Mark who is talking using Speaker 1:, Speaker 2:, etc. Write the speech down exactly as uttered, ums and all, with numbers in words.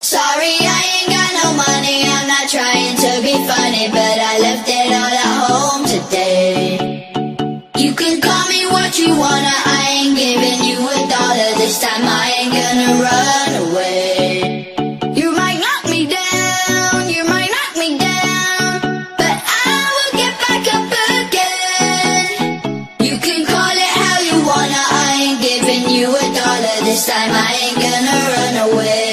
Speaker 1: Sorry, I ain't got no money, I'm not trying to be funny, but I left it all at home today. You can call me what you wanna, I ain't giving you a dollar this time, I ain't gonna run away. You might knock me down, you might knock me down, but I will get back up again. You can call it how you wanna, I ain't giving you a dollar this time, I ain't gonna run away.